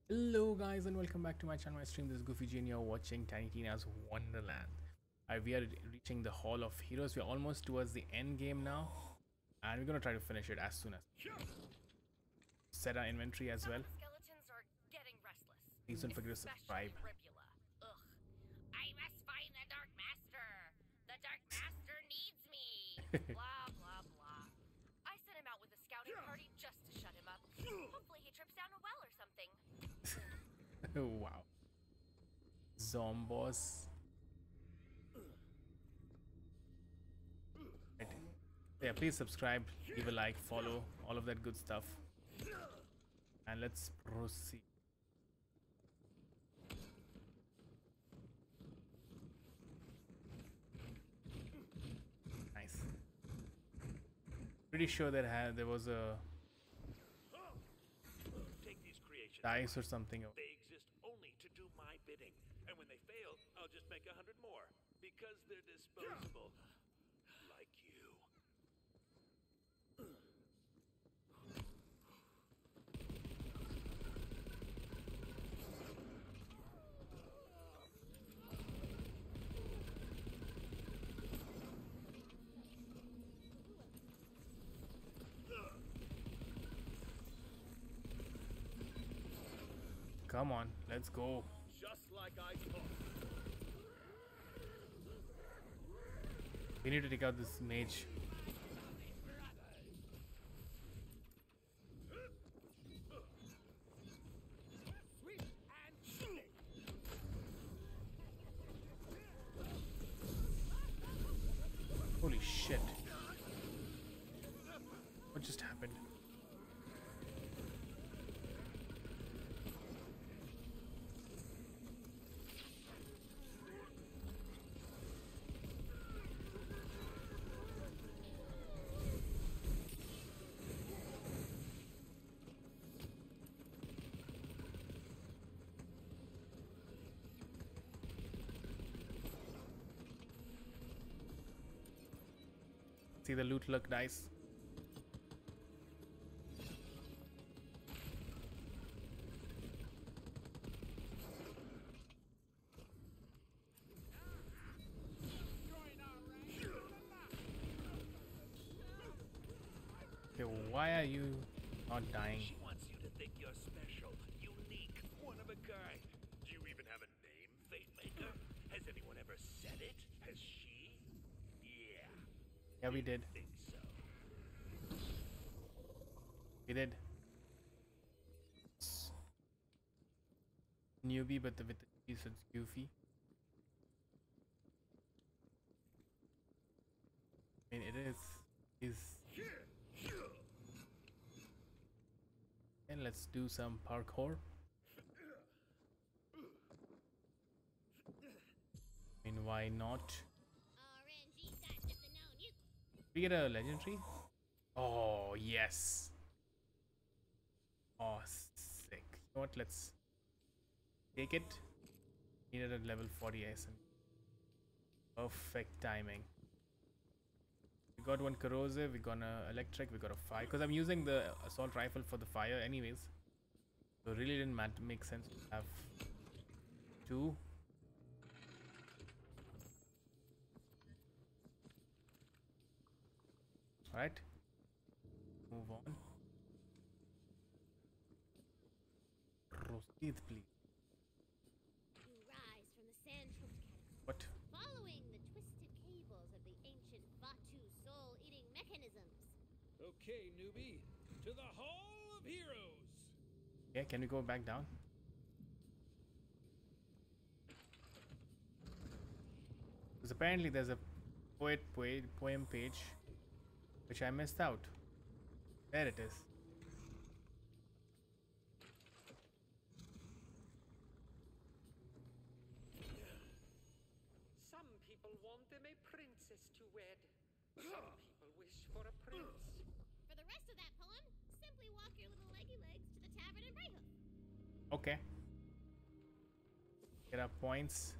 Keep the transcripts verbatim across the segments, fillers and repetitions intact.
Hello guys and welcome back to my channel, my stream. This is Goofy G and you're watching Tiny Tina's Wonderland. Uh, we are reaching the Hall of Heroes. We're almost towards the end game now. And we're gonna try to finish it as soon as set our inventory as Some well. of the skeletons are getting restless. Please don't forget to subscribe. Especially Ribula. Ugh. I must find the Dark Master. The Dark Master needs me. Blah, blah, blah. I sent him out with a scouting party just to shut him up. Hopefully he trips down a well or something. Wow. Zombos. Right. Yeah, please subscribe, leave a like, follow, all of that good stuff. And let's proceed. Nice. Pretty sure that had there was a Take these creations. dice or something. They exist only to do my bidding. And when they fail, I'll just make a hundred more. Because they're disposable. Like you. Come on, let's go. Just like I thought. We need to take out this mage. Holy shit. What just happened? See the loot luck dice. Okay, why are you not dying? She wants you to think you're special, unique, one of a kind. Do you even have a name, Fate Maker? Has anyone ever said it? Has she? Yeah. Yeah, we did. Think so. We did. Newbie, but the, with the piece it's goofy. I mean, it is. Is. And let's do some parkour. I mean, why not? We get a legendary? Oh, yes. Oh, sick. You know what? Let's take it. Needed at level forty S M. Perfect timing. We got one corrosive, we got a electric, we got a fire. Because I'm using the assault rifle for the fire anyways. So it really didn't matter, make sense to have two. Alright. Move on. Proceed, please. You rise from the sand-choked catacomb, What? following the twisted cables of the ancient Vatu soul-eating mechanisms. Okay, newbie, to the Hall of Heroes. Yeah, can we go back down? Because apparently there's a poet, poet poem page which I missed out. There it is. Some people want them a princess to wed. Some people wish for a prince. For the rest of that poem, simply walk your little leggy legs to the tavern in Brighthoof. Okay. Get our points.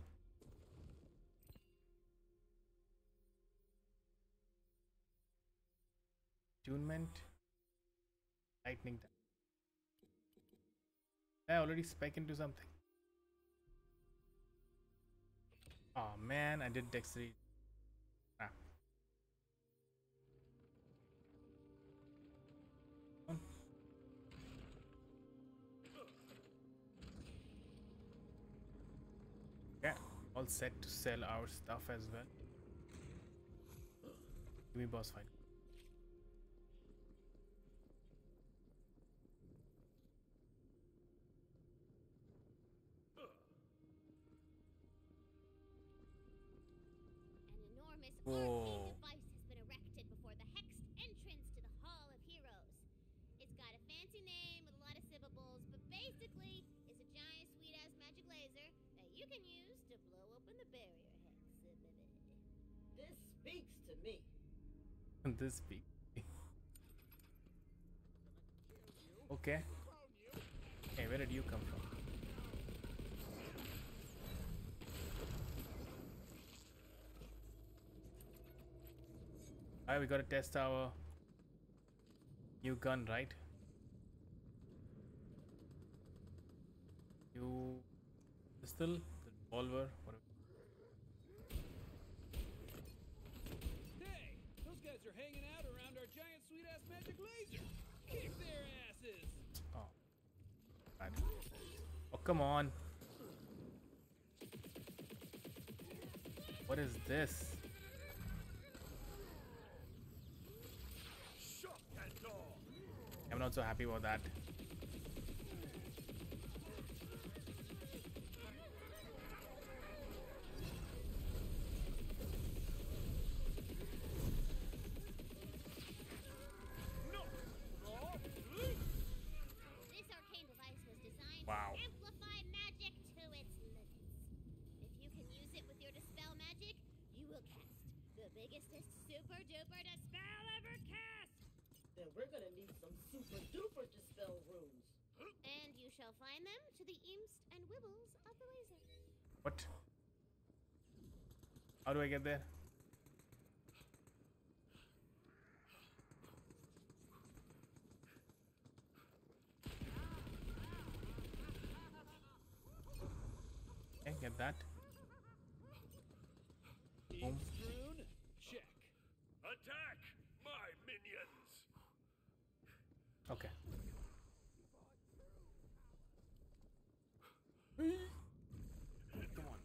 Attunement. Lightning. I already spec into something. Oh man, I did dexterity. Ah. Come on. Yeah, all set to sell our stuff as well. Give me boss fight. An enormous Whoa. arcane device has been erected before the hexed entrance to the Hall of Heroes. It's got a fancy name with a lot of syllables, but basically, it's a giant sweet-ass magic laser that you can use to blow open the barrier hex. This speaks to me. This big. Okay. Hey, where did you come from? Alright, we gotta test our new gun, right? New pistol, the revolver, whatever. Hey, those guys are hanging out around our giant sweet-ass magic laser. Kick their asses. Oh, bad. Oh, come on. What is this? Shut that door! I'm not so happy about that. This arcane device was designed Wow. to amplify magic to its limits. If you can use it with your dispel magic, you will cast the biggestest super duper dispel ever cast. Then we're gonna need some super duper dispel runes. And you shall find them to the imps and wibbles of the laser. What? How do I get there? Okay, get that. Boom. Strewn? Check. Attack, my minions! Okay. Come on.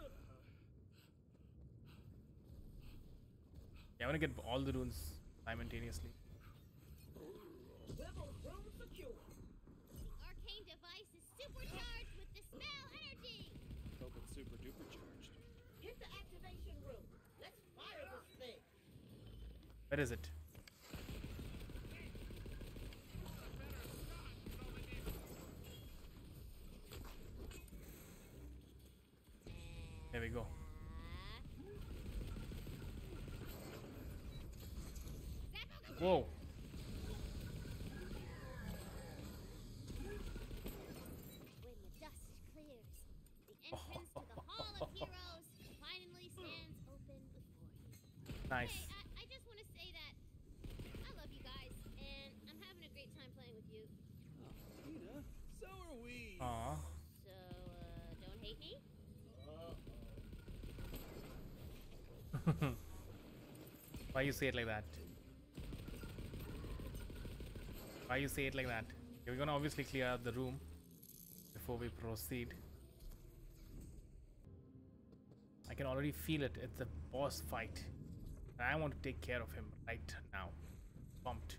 Yeah, I want to get all the runes simultaneously. Wibble rune secure. The arcane device is supercharged with dispel energy. Hope it's super duper charged. Hit the activation room. Let's fire this thing. Where is it? There we go. Whoa. When the dust clears, the entrance to the Hall of Heroes finally stands open before you. Nice. Hey, I, I just want to say that I love you guys, and I'm having a great time playing with you. Oh, Tina, so are we. Aw. So, uh, don't hate me? Why you say it like that? Why you say it like that? Okay, we're gonna obviously clear out the room before we proceed. I can already feel it. It's a boss fight. And I want to take care of him right now. Pumped.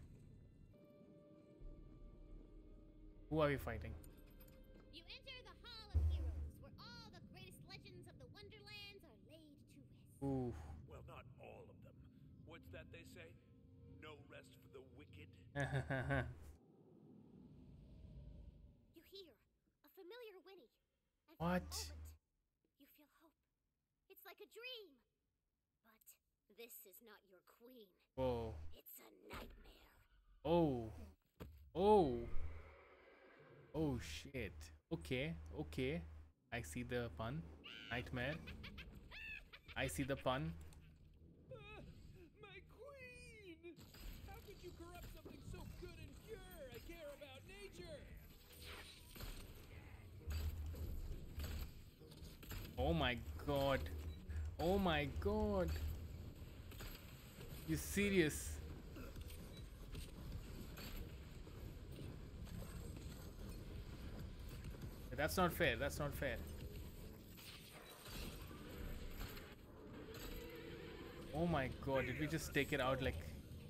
Who are we fighting? You enter the Hall of Heroes, where all the greatest legends of the Wonderlands are laid to rest. Ooh. Well, not all of them. What's that they say? No rest for the wicked? You hear a familiar whinny, and for What? a moment, you feel hope. It's like a dream. But this is not your queen. Whoa. It's a nightmare. Oh. Oh. Oh shit. Okay. Okay. I see the pun. Nightmare. I see the pun. Ah, my queen! How could you corrupt something so good and pure? I care about nature. Oh my god. Oh my god. You serious? That's not fair. That's not fair. Oh my god, did we just take it out like...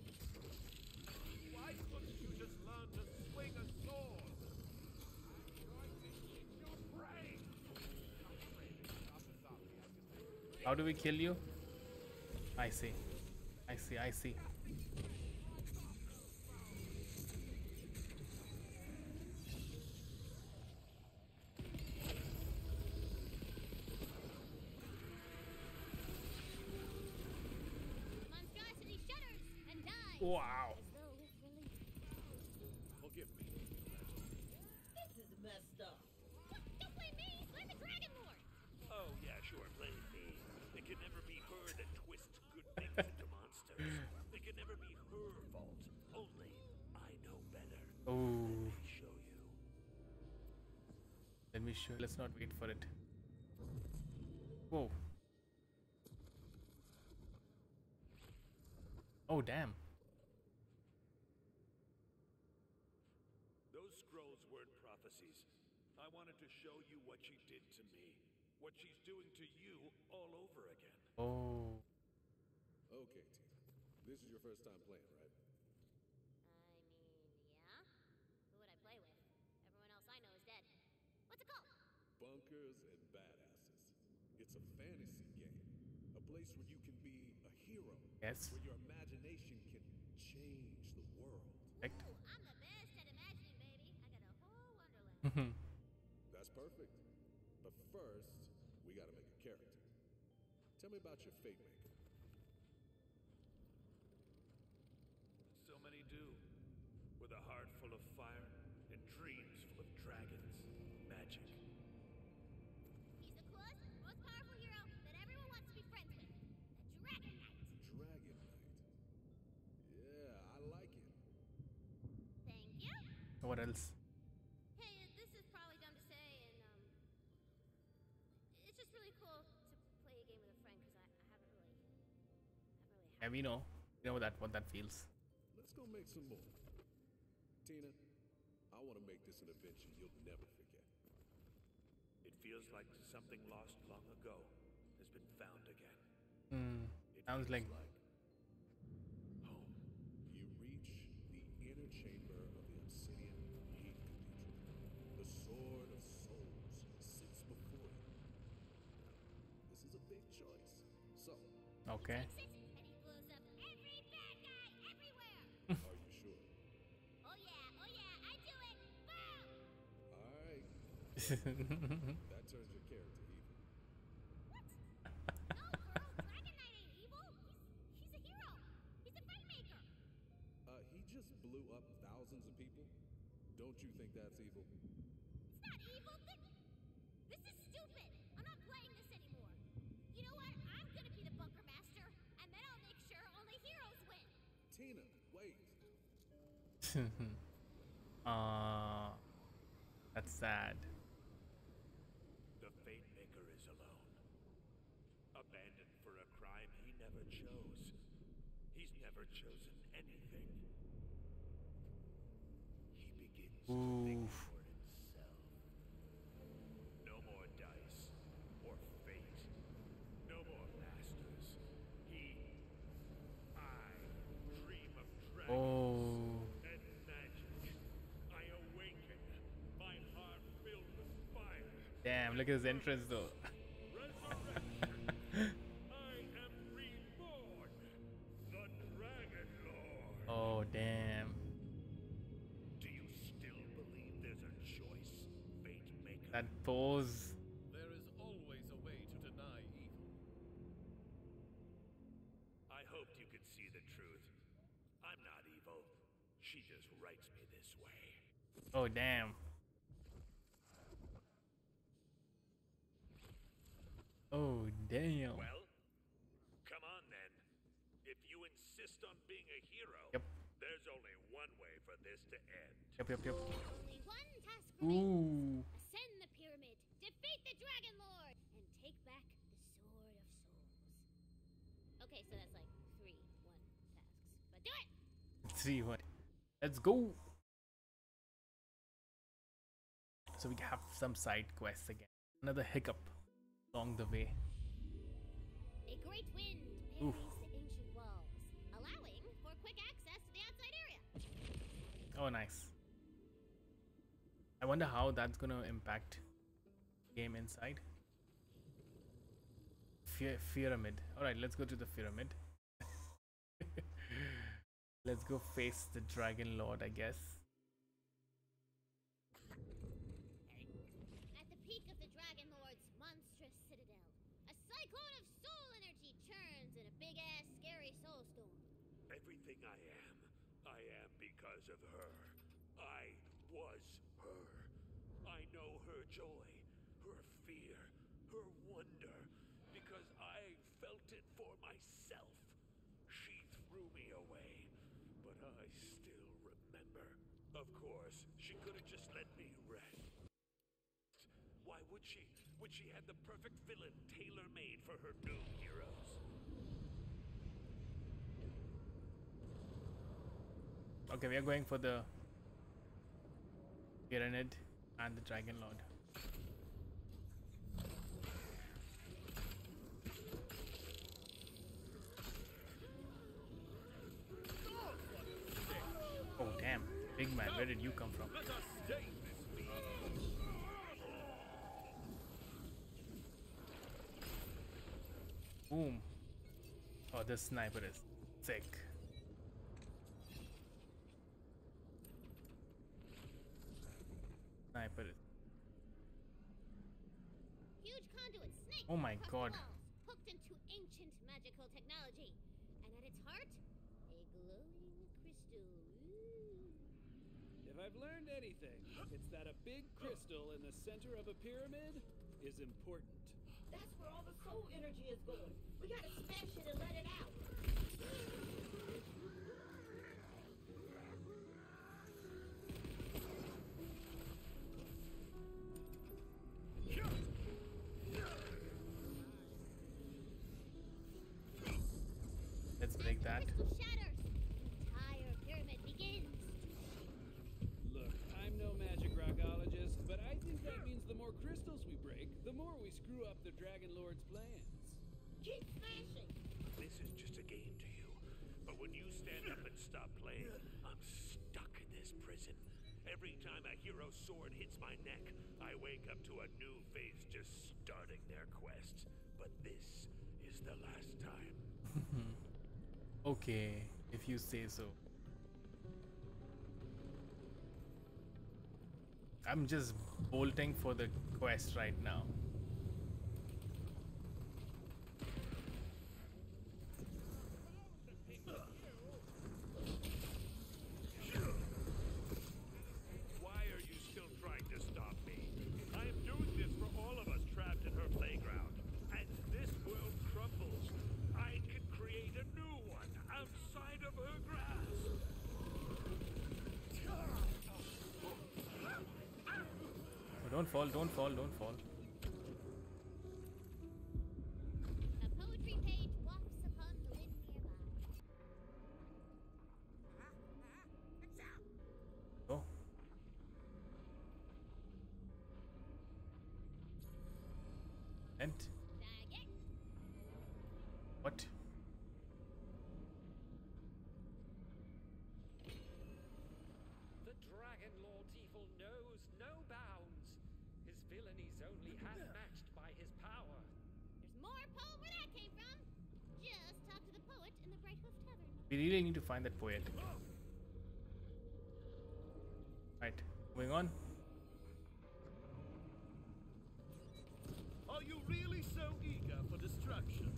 Why couldn't you just learn to swing a sword? I'm trying to eat your brain. How do we kill you? I see. I see, I see. Monstrosity shudders and dies. Wow. As though with relief. Forgive me. This is messed up. What? Don't blame me. Blame the Dragon Lord. Oh, yeah, sure, blame me. It can never be her that twists good things into monsters. It can never be her fault. Only I know better. Oh. Let me show you. Let me show. Let's not wait for it. Whoa. Oh, damn. Those scrolls weren't prophecies. I wanted to show you what she did to me. What she's doing to you all over again. Oh. Okay, Tina. This is your first time playing, right? I mean, yeah? Who would I play with? Everyone else I know is dead. What's it called? Bunkers and Badasses. It's a fantasy game. A place where you can be a hero. Yes. Where your imagination can change the world. Correct. Ooh, I'm the best at imagining, baby. I got a whole wonderland. That's perfect. But first, we gotta make a character. Tell me about your fate maker. So many do. With a heart full of fire and dreams full of dragons, magic. He's the coolest, most powerful hero that everyone wants to be friends with. The Dragon Knight. Dragon Knight. Yeah, I like it. Thank you. What else? Hey, uh, this is probably dumb to say, and um, it's just really cool to play a game with a friend because I, I haven't really, haven't really Yeah, had. we know. We know that what that feels. Let's go make some more. Tina, I want to make this an adventure you'll never forget. It feels like something lost long ago has been found again. Hmm. It Sounds feels like home. You reach the inner chamber of the Obsidian Heat Cathedral. The Sword of Souls sits before you. This is a big choice. So, okay. Takes it, and he blows up every bad guy everywhere. are you sure? Oh yeah, oh yeah, I do it. Boom! All right. That turns your character evil. What? No, girl, Dragon Knight ain't evil. He's he's a hero. He's a fight maker. Uh, he just blew up thousands of people. Don't you think that's evil? It's not evil. Th- This is stupid. I'm not playing this anymore. You know what? I'm gonna be the bunker master, and then I'll make sure only heroes win. Tina, wait. uh, that's sad. The Fate Maker is alone. Abandoned for a crime he never chose. He's never chosen anything. He begins to think Oof. for himself. No more dice or fate. No more masters. He, I dream of dragons Oh. and magic. I awaken, my heart filled with fire. Damn, look at his entrance though. Resurrection. I am reborn, the Dragon Lord. Oh, damn. Do you still believe there's a choice, Fate Maker? That pose. There is always a way to deny evil. I hoped you could see the truth. I'm not evil. She just writes me this way. Oh, damn. Oh, damn. Well, come on then. If you insist on being a hero, Yep. there's only one way for this to end. Yep, yep, yep. Only one task remains. Ooh. Ascend the pyramid, defeat the Dragon Lord, and take back three one. Let's go. So we have some side quests again. Another hiccup along the way. A great wind Oof. parries the ancient walls, allowing for quick access to the outside area. Oh, nice. I wonder how that's gonna impact game inside. Phy- pyramid. Alright, let's go to the pyramid. Let's go face the Dragon Lord, I guess. At the peak of the Dragon Lord's monstrous citadel, a cyclone of soul energy churns in a big-ass scary soul storm. Everything I am, I am because of her. I was her. I know her joy, her fear, her wonder, because I felt it for myself. She threw me away, but I still remember. Of course, she could have just let me rest. Why would she? When she had the perfect villain tailor-made for her new heroes. Okay, we are going for the Pyramid and the Dragon Lord. Oh damn, big man, where did you come from? Let us stay this week. Boom. Oh, this sniper is sick. Sniper is. Huge conduit snake. Oh my across the God. walls, hooked into ancient magical technology, and at its heart, a glowing crystal. Ooh. If I've learned anything, it's that a big crystal in the center of a pyramid is important. That's where all the soul energy is going. We gotta smash it and let it out. Let's break that. As the crystal shatters, the entire pyramid begins. Look, I'm no magic rockologist, but I think that means the more crystals we break, the more we screw up the Dragon Lord's plans. Keep smashing. This is just a game to you. But when you stand up and stop playing, I'm stuck in this prison. Every time a hero's sword hits my neck, I wake up to a new face just starting their quest. But this is the last time. Okay, if you say so. I'm just bolting for the quest right now. Why are you still trying to stop me? I am doing this for all of us trapped in her playground. As this world crumbles, I can create a new one outside of her grasp. Oh, don't fall, don't fall, don't fall. A poetry page wafts upon the wind nearby. Go. And Bag it. what? The Dragon Lord's evil knows no bounds. His villainies only half matched by his power. There's more poem where that came from. Just talk to the poet in the Bright Hoof Tavern. We really need to find that poet. Right, moving on. Are you really so eager for destruction?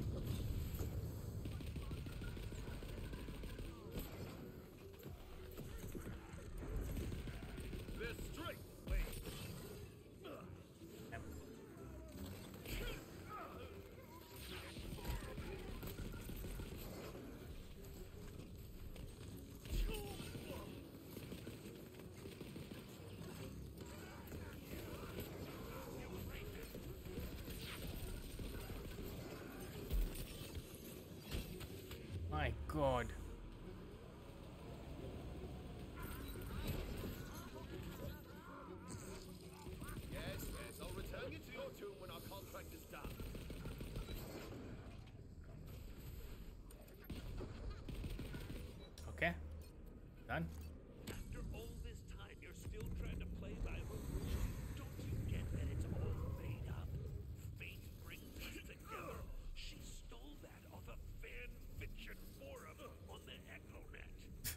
Their strength wanes. Yep. My God.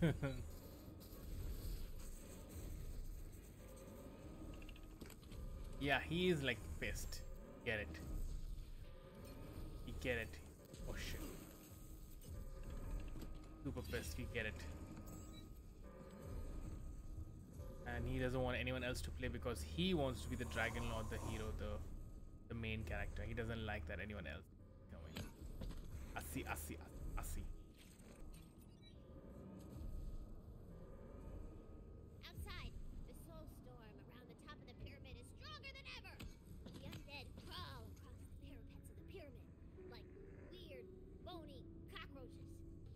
Yeah, he is like pissed. Get it. You get it. Oh shit. Super pissed, we get it. And he doesn't want anyone else to play because he wants to be the Dragon Lord, the hero, the the main character. He doesn't like that anyone else coming. Asi, asi, asi. Outside, the soul storm around the top of the pyramid is stronger than ever. The undead crawl across the parapets of the pyramid like weird, bony cockroaches.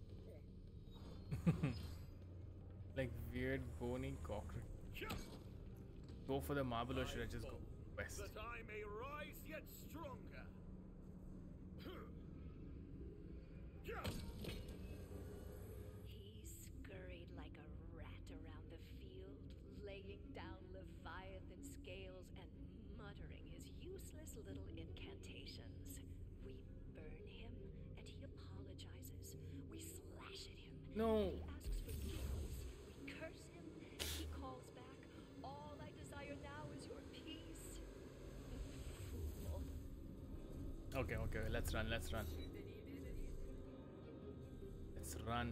Ugh. Like weird bony cockroach. Go for the marble, or should I just go west? That I may rise yet stronger. He scurried like a rat around the field, laying down Leviathan scales and muttering his useless little incantations. We burn him, and he apologizes. We slash at him. No. He asks forgiveness. We curse him. He calls back. All I desire now is your peace. Fool. Okay, okay, let's run, let's run. Let's run.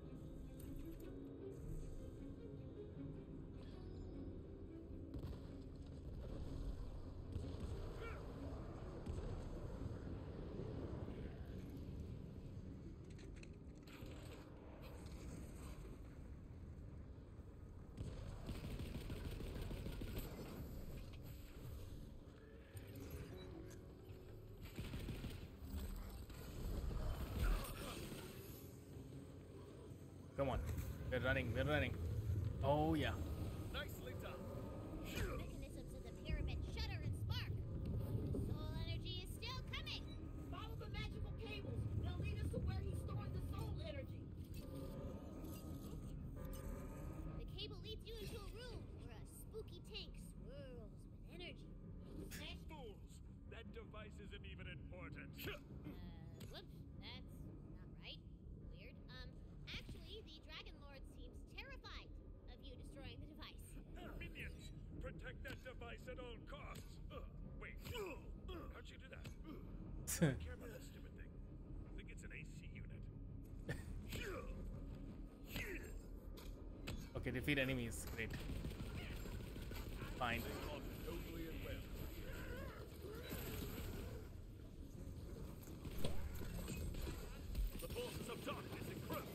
Come on. We're running, we're running. Oh yeah. Nicely done. Mechanisms of the pyramid shudder and spark. The soul energy is still coming. Follow the magical cables. They'll lead us to where he stored the soul energy. The cable leads you into a room where a spooky tank swirls with energy. Smash fools! That device isn't even important. Uh, whoops, that's not right. Weird. Um, actually, the Dragon Lord seems terrified of you destroying the device. Minions! Protect that device at all costs! Uh, wait. How'd you do that? I don't care about that stupid thing. I think it's an A C unit. Okay, defeat enemies. Great. Fine. Totally and well. The forces of darkness encroach.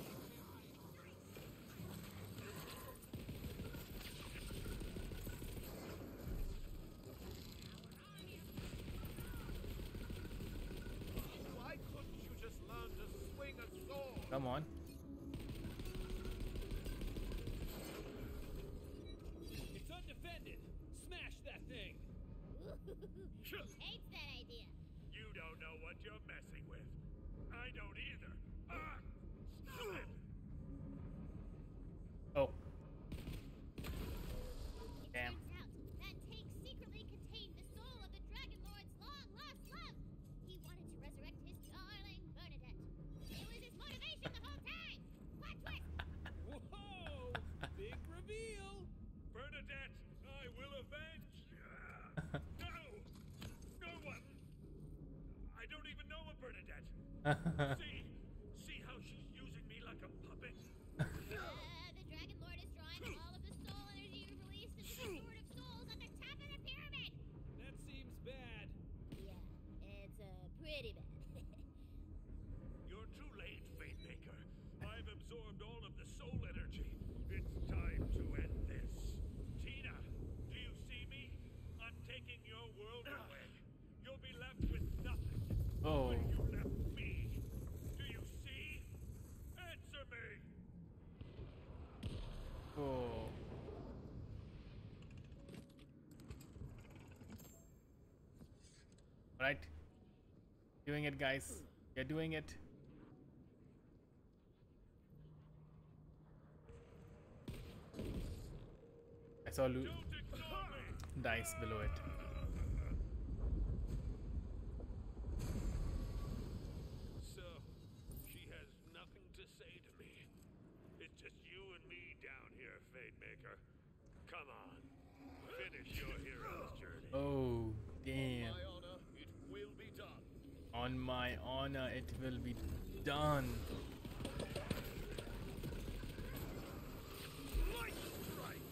Why couldn't you just learn to swing a sword? Come on. It's undefended. Smash that thing. Hates that idea. You don't know what you're messing with. I don't either. Ah! Stop it! Oh. It Damn. turns out that tank secretly contained the soul of the Dragon Lord's long-lost love. He wanted to resurrect his darling Bernadette. It was his motivation the whole time. Plot twist. Whoa! Big reveal. Bernadette, I will avenge! No! No one! I don't even know a Bernadette! See? See how she's using me like a puppet? Uh, the Dragon Lord is drawing all of the soul energy you released into the Sword of Souls at the top of the pyramid. That seems bad. Yeah, it's uh, pretty bad. You're too late, Fatemaker. I've absorbed all of the soul energy. It's time to end this. Tina, do you see me? I'm taking your world away. You'll be left with nothing. Oh. But you left me. Do you see? Answer me! Oh. Right. Doing it, guys. You're doing it. I saw Lu Don't ignore me! dice below it. So, she has nothing to say to me. It's just you and Oh, damn. My honor, it will be done. On my honor, it will be done. Light strike.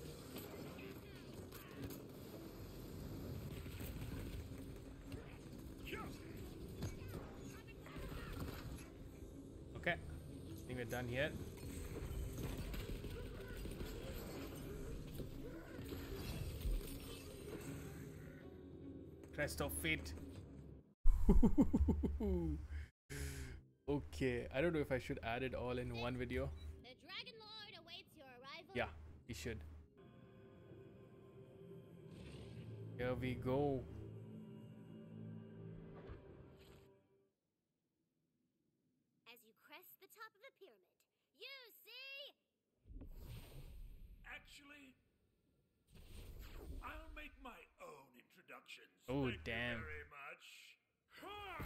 Okay, I think we're done here. Crest of Fate. Okay, I don't know if I should add it all in one video. The Dragon Lord awaits your arrival. Yeah, we should. Here we go. As you crest the top of the pyramid, you see Actually, I'll make my own introductions. Oh, Thank you damn. very much. Ha!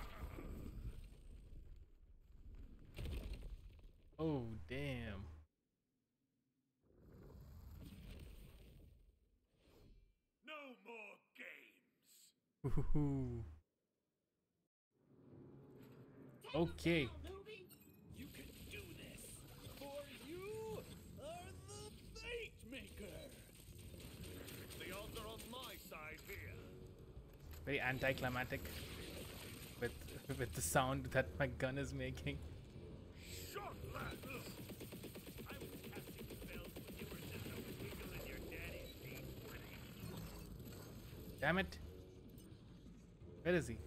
Oh, damn. No more games. Woohoo. Okay. You can do this, for you are the Fate Maker. The odds are on my side here. Very anticlimactic with with the sound that my gun is making. Shot, lad. I was casting spells when you were just a wiggle in your daddy's feet, Woody. Damn it. Where is he?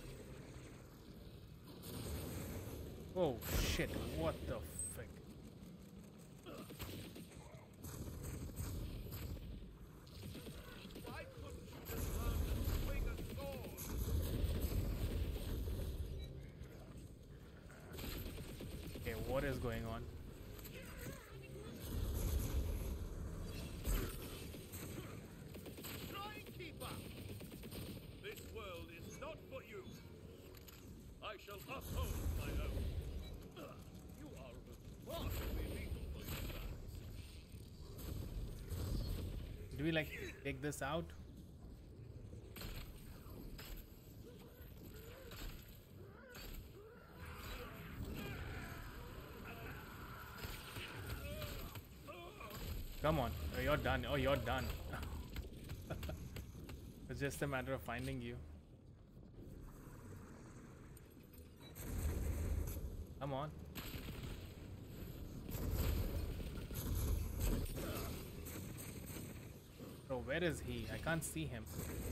Oh shit, what the frick? Why couldn't you just learn to swing a sword? Okay, what is going on? Try and keep up. This world is not for you. I shall uphold my own. Ugh, you are remarkably lethal for your size. Do we like take this out? Come on. Oh, you're done. Oh, you're done. It's just a matter of finding you. Come on. Bro, where is he? I can't see him.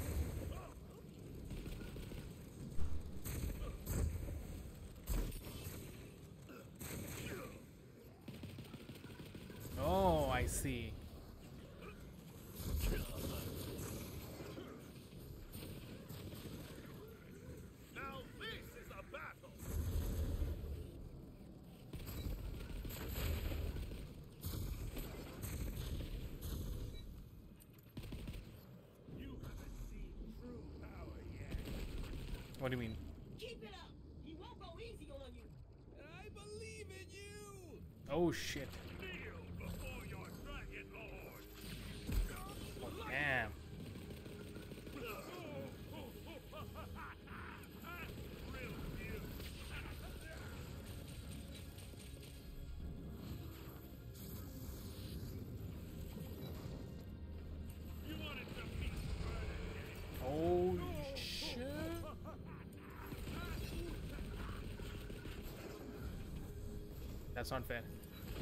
Oh, I see. Now this is a battle. You haven't seen true power yet. What do you mean? Keep it up. He won't go easy on you. I believe in you. Oh shit. Kneel before your dragon lord. Oh, damn. You wanted to meet Oh shit. That's not fair.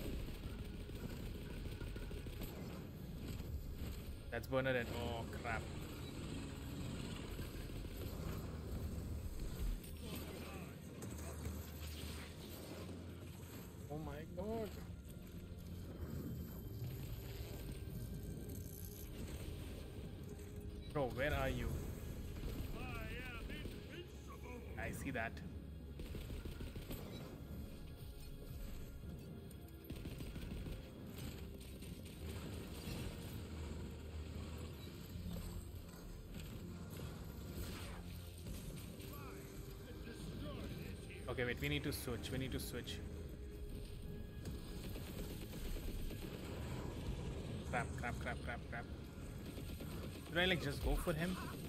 That's Bernadette. Oh crap. Oh my god. Bro, where are you? I am invincible. I see that. Okay, wait, we need to switch. We need to switch. Crap, crap, crap, crap, crap. Should I like just go for him?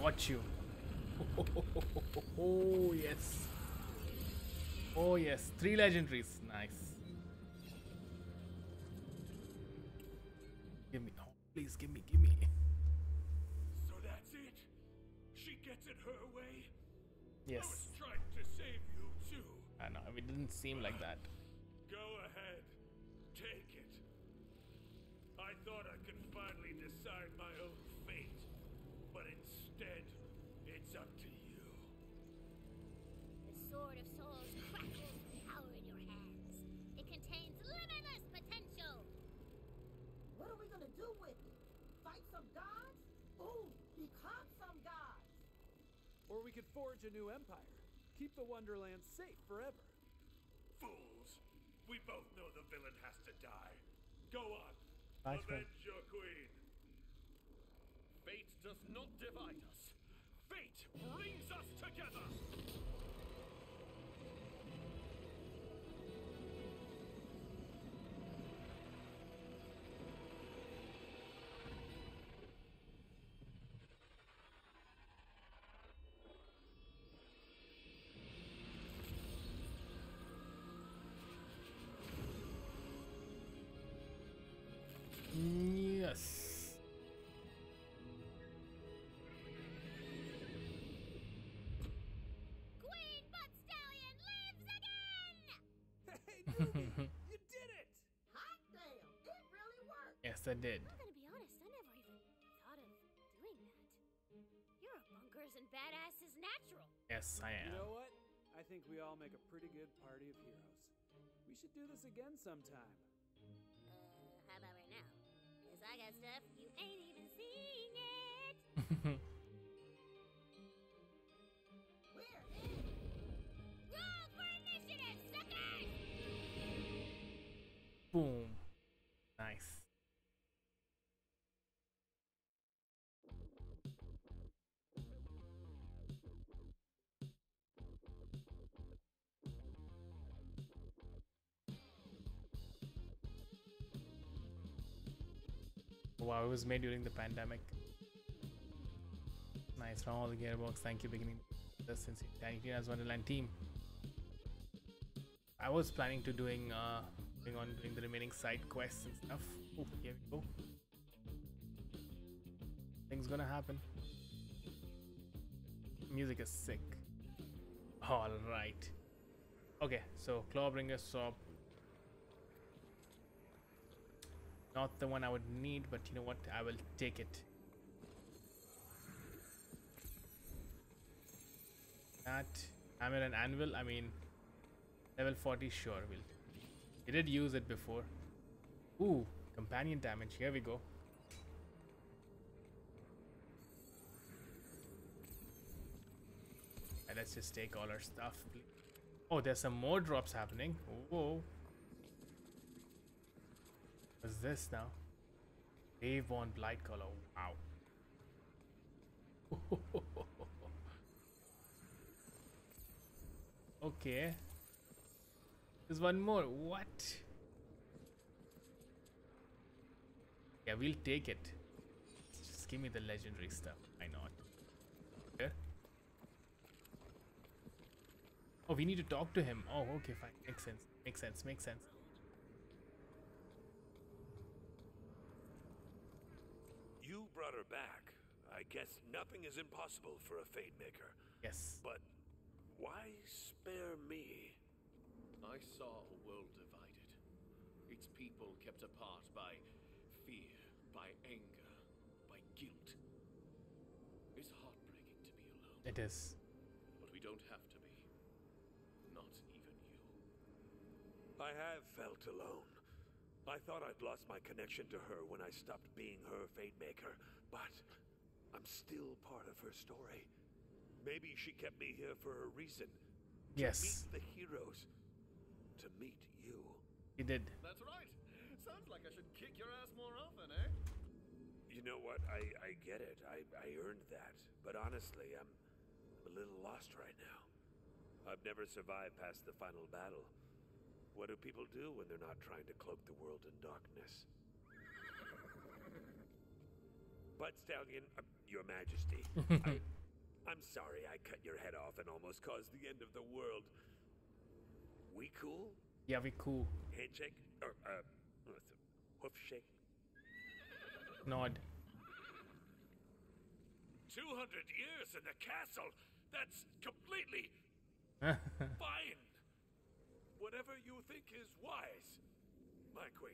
Got you. Oh, yes. Oh, yes. Three legendaries. Nice. Give me. Oh, please give me. Give me. So that's it? She gets it her way? Yes. I was trying to save you too. I know. It didn't seem like that. Go ahead. Take it. I thought I could finally decide my own fate. But instead, it's up to you. The Sword of Souls crackles with power in your hands. It contains limitless potential. What are we gonna do with it? Fight some gods? Ooh, become some gods. Or we could forge a new empire. Keep the Wonderland safe forever. Fools! We both know the villain has to die. Go on. Nice one. Avenge your queen. Fate does not divide us. Fate brings us together. Yes. Queen Butt Stallion lives again! Hey, Newbie, you did it! Hot damn, it really worked. Yes, I did. I'm gonna be honest, I never even thought of doing that. You're a bunkers and badasses natural. Yes, I You am. know what? I think we all make a pretty good party of heroes. We should do this again sometime. Uh, how about right now? Cause I got stuff you ain't even seen yet. We're in. Roll for initiative, suckers! Boom. Nice. Wow, it was made during the pandemic. Nice from all the Gearbox. Thank you, beginning this since Tiny Tina's Wonderland team. I was planning to doing uh going on doing the remaining side quests and stuff. Oh, here we go. Things gonna happen. Music is sick. All right. Okay, so Clawbringer Sword. Not the one I would need, but you know what? I will take it. That hammer and anvil. I mean, level forty. Sure, we'll. We did use it before. Ooh, companion damage. Here we go. And let's just take all our stuff, please. Oh, there's some more drops happening. Whoa. What's this now? Waveborn Blightcaller. Wow. Okay. There's one more. What? Yeah, we'll take it. Just give me the legendary stuff. Why not? Okay. Oh, we need to talk to him. Oh, okay, fine. Makes sense. Makes sense. Makes sense. You brought her back. I guess nothing is impossible for a Fate Maker. Yes. But why spare me? I saw a world divided. Its people kept apart by fear, by anger, by guilt. It's heartbreaking to be alone. It is. But we don't have to be. Not even you. I have felt alone. I thought I'd lost my connection to her when I stopped being her Fate Maker, but I'm still part of her story. Maybe she kept me here for a reason. Yes. To meet the heroes. To meet you. He did. That's right. Sounds like I should kick your ass more often, eh? You know what? I, I get it. I, I earned that. But honestly, I'm a little lost right now. I've never survived past the final battle. What do people do when they're not trying to cloak the world in darkness? But Stallion, uh, Your Majesty, I, I'm sorry I cut your head off and almost caused the end of the world. We cool? Yeah, we cool. Handshake? Or, uh, what's it? Hoof shake? Nod. two hundred years in the castle! That's completely fine! Whatever you think is wise, my queen.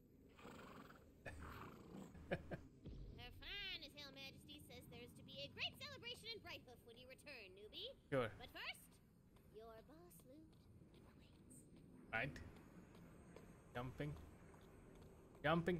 Her Finest Hail Majesty says there's to be a great celebration in Brighthoof when you return, newbie. Sure. But first, your boss loot awaits. Right. Jumping. Jumping.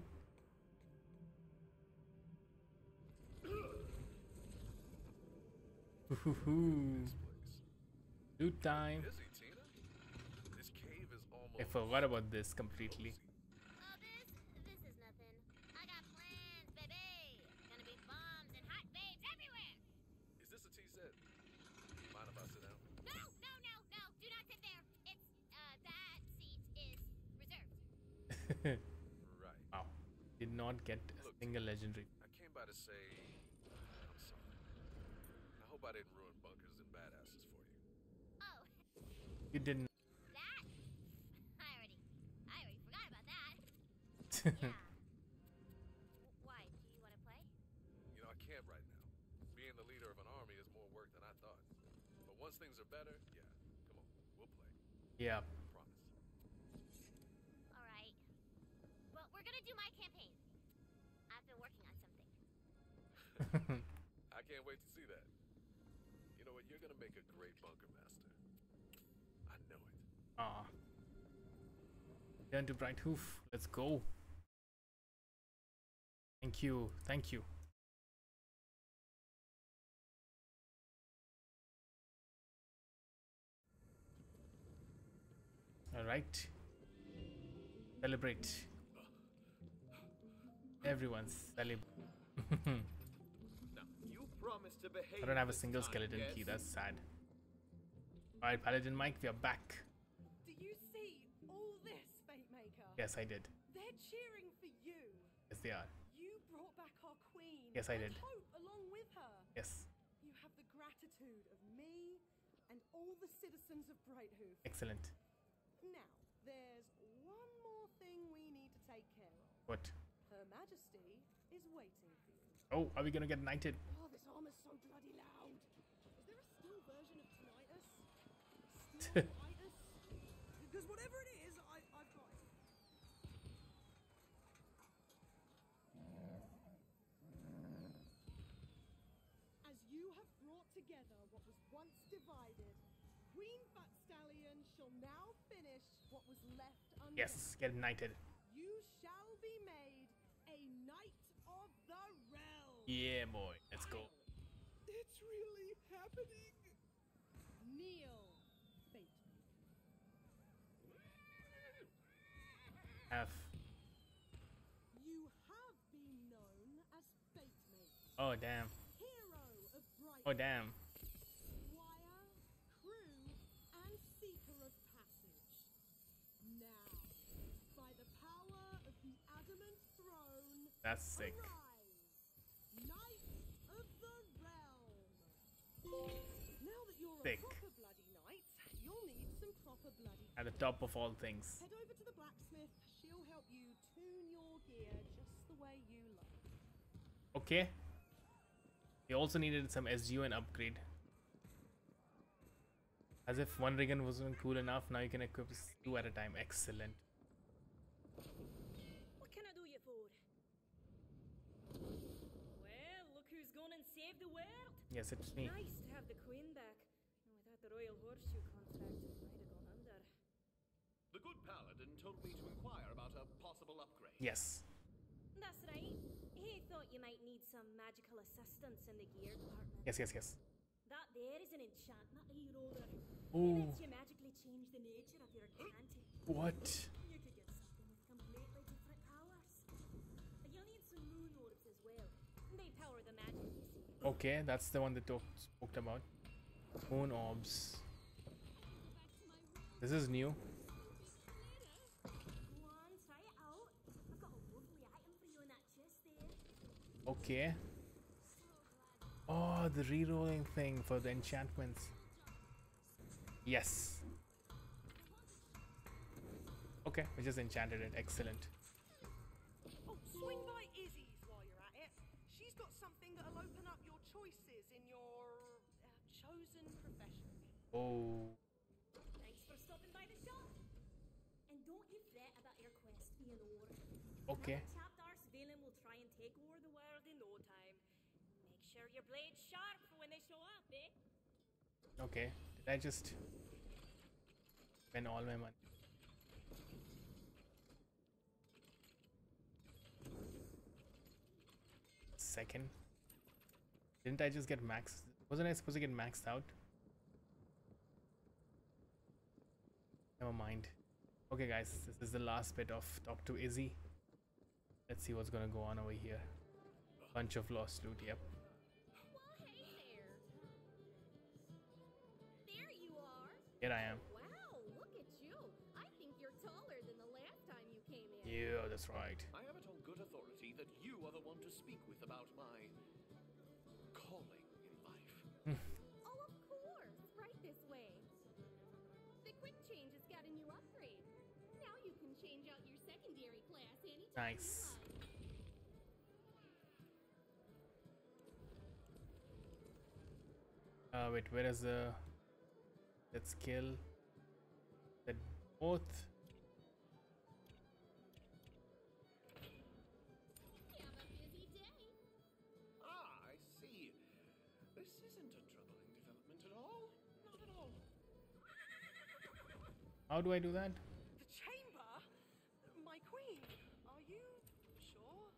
Hoo-hoo-hoo. Loot time. Busy, Tina. This cave is almost. I forgot about this completely. Oh, this, this is nothing. I got plans, baby. Gonna be bombs and hot babes everywhere. Is this a tea set? Mind if I sit down? No, no, no, no. Do not sit there. It's, uh, that seat is reserved. Right. Wow. Did not get a Look, single legendary. I came by to say I'm sorry. I hope I didn't ruin bunkers and badasses for you. Oh, You didn't. that? I already, I already forgot about that. Yeah. W- Why? Do you want to play? You know, I can't right now. Being the leader of an army is more work than I thought. But once things are better, yeah, come on, we'll play. Yeah. Promise. All right. Well, we're gonna do my campaign. I've been working on something. I can't wait to see that. You know what? You're gonna make a great bunker master. I know it. Ah. Turn to Brighthoof. Let's go. Thank you. Thank you. All right. Celebrate. Everyone's celebrate. Now, you promised to behave. I don't have a this single time, skeleton yes? key. That's sad. All right, Paladin Mike, we are back. Do you see all this, Fate Maker? Yes, I did. They're cheering for you. Yes, they are. You brought back our queen. Yes, I and did. Hope along with her. Yes. You have the gratitude of me and all the citizens of Brighthoof. Excellent. Now, there's one more thing we need to take care of. What? Her Majesty is waiting for you. Oh, are we gonna get knighted? Oh, this armor's so bloody loud. Is there a still version of tinnitus? Still-itis? Because whatever it is, I, I've got it. As you have brought together what was once divided, Queen Fat Stallion shall now finish what was left undone. Yes, get knighted. You shall be made a Knight of the Realm. Yeah, boy. Let's go. It's really happening. Kneel, Fate Maker. F. You have been known as Fate Maker, Oh, damn. hero of Bright, Oh, damn. squire, crew, and seeker of passage. Now, by the power of the adamant throne, That's sick. arise, Knight of the Realm. Now that you're Sick. a proper bloody knight, you'll need some proper bloody. At the top of all things. Head over to the blacksmith. She'll help you tune your gear just the way you like. Okay. We also needed some S G U and upgrade. As if one riggin wasn't cool enough, now you can equip two at a time. Excellent. What can I do you for? Well, look who's gone and saved the world. Yes, it's me. Nice to have the queen back. Without the royal horseshoe contract, it might have gone under. The good paladin told me to inquire about a possible upgrade. Yes. That's right. He thought you might need some magical assistance in the gear department. Yes, yes, yes. That there is an enchantment here, Older. Ooh. It lets you magically change the nature of your canty. What? You could get something with completely different powers. You'll need some moon orbs as well. They power the magic, you see. Okay, that's the one that talked spoke about. Moon orbs. This is new. Go on, try it out. I've got a lovely item for you in that chest there. Okay. Oh, the re-rolling thing for the enchantments. Yes. Okay, we just enchanted it. Excellent. Oh, swing by Izzy's while you're at it. She's got something that'll open up your choices in your uh, chosen profession. Oh. Thanks for stopping by the shop. And don't you fret about your quest being over. Okay. Another chapter Svelin will try and take over the world in no time. Make sure your blade's sharp for when they show up, eh? Okay. Did I just spend all my money? Second. Didn't I just get maxed? Wasn't I supposed to get maxed out? Never mind. Okay guys, this is the last bit of Talk to Izzy. Let's see what's gonna go on over here. Bunch of lost loot, yep. Well, hey there. There you are. Here I am. Wow, look at you. I think you're taller than the last time you came in. Yeah, that's right. I have it on good authority that you are the one to speak with about my calling in life. Oh, of course. Right this way. The quick change has got a new upgrade. Now you can change out your secondary class anytime Nice. you like. Uh, wait, where is the that skill? That both. You have a busy day. Ah, I see. This isn't a troubling development at all. Not at all. How do I do that? The chamber? My queen, are you sure?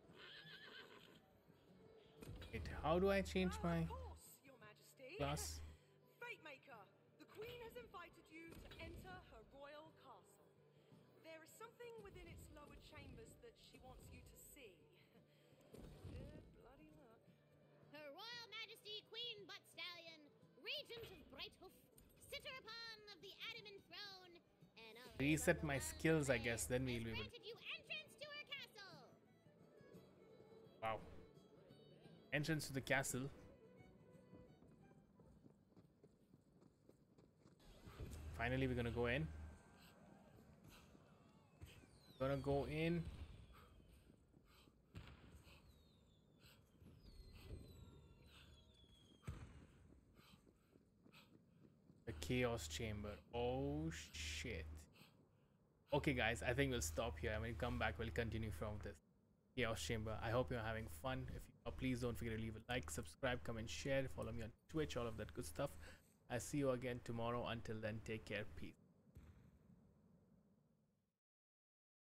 Wait, how do I change Well, my of course, Your Majesty. class? Fatemaker, the queen has invited you to enter her royal castle. There is something within its lower chambers that she wants you to see. Good bloody luck. Her Royal Majesty Queen Butt Stallion, Regent of Brighthoof, sitter upon of the Adamant Throne, and a Reset my skills, I guess, then we'll be able. granted you entrance to her castle. Wow. Entrance to the castle. Finally, we're gonna go in. Gonna go in. The Chaos Chamber. Oh shit. Okay guys, I think we'll stop here. When we come back, we'll continue from this Chaos Chamber. I hope you're having fun. If you are, please don't forget to leave a like, subscribe, comment, share, follow me on Twitch, all of that good stuff. I'll see you again tomorrow. Until then, take care. Peace.